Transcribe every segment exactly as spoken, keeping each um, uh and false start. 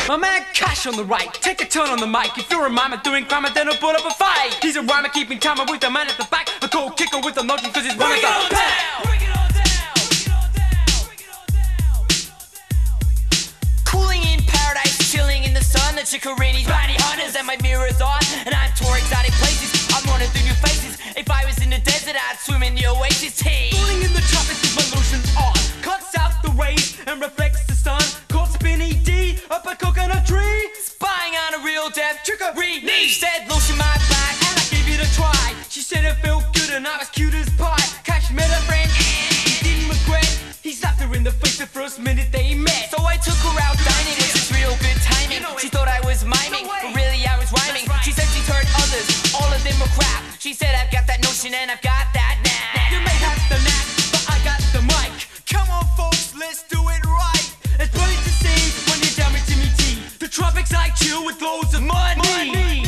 My man Cash on the right, take a turn on the mic. If you're a mama doing crime, then I'll put up a fight. He's a rhymer keeping time with the man at the back. A cold kicker with the notion cause he's one of the pound. Bring it on down, bring it on down, bring it on down, bring it on down. Cooling in paradise, chilling in the sun. The Chicorini's bounty hunters and my mirror's on. And I'm tour exotic places, I'm running through new faces. If I was in the desert, I'd swim in the oasis. Hey, cooling in the tropics with my lotion on. Cuts out the rays and reflects the sun. Caught spinny D up a coconut tree. Spying on a real death trickery. She said lotion my back and I gave it a try. She said it felt good and I was cute as pie. Cash met a friend, he didn't regret. He slapped her in the face the first minute they met. So I took her out dining, it was real good timing. She thought I was miming, but really I was rhyming. She said she's heard others, all of them were crap. She said I've got that notion and I've got that knack. You may have the knack, but I got the mic. Come on folks, let's do it right. It's funny to see when you're down with Jimmy T. The tropics I chill with loads of money, money.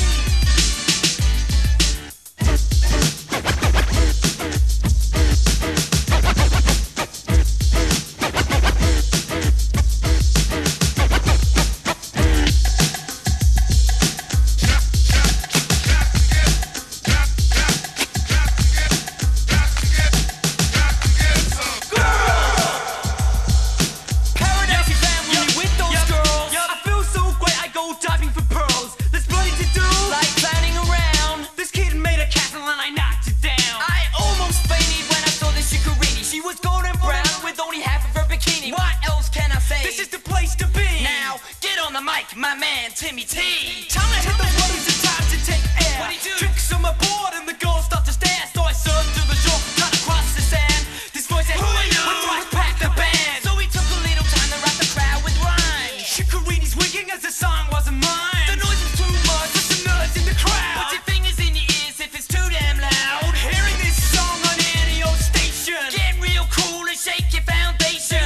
My man, Timmy T. Time to hit the roads and time to take air. What do you do? Tricks on my board and the girls start to stare. So I surfed to the shore, cut across the sand. This voice said, who are you? With Thrashpack the band. So we took a little time to wrap the crowd with rhymes. Chicorini's winking as the song wasn't mine. The noise was too much, there's some nerds in the crowd. Put your fingers in your ears if it's too damn loud. Hearing this song on any old station. Get real cool and shake your foundation.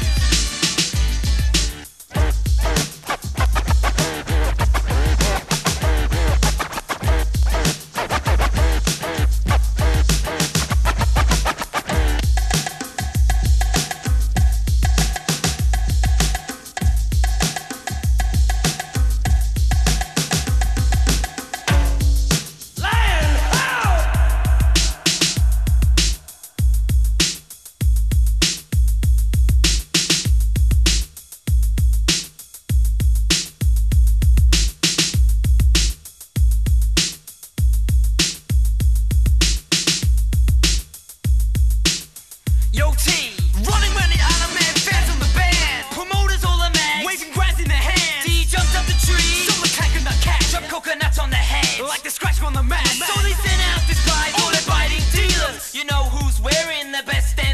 Yo T, running round the island, man, fans on the band. Promoters all the man, waving grass in their hands. D jumped up the tree, someone clanking the cat. Drop coconuts on their heads, like the scratch on the mat. So they sent out this guy, all their biting dealers. You know who's wearing the best stand.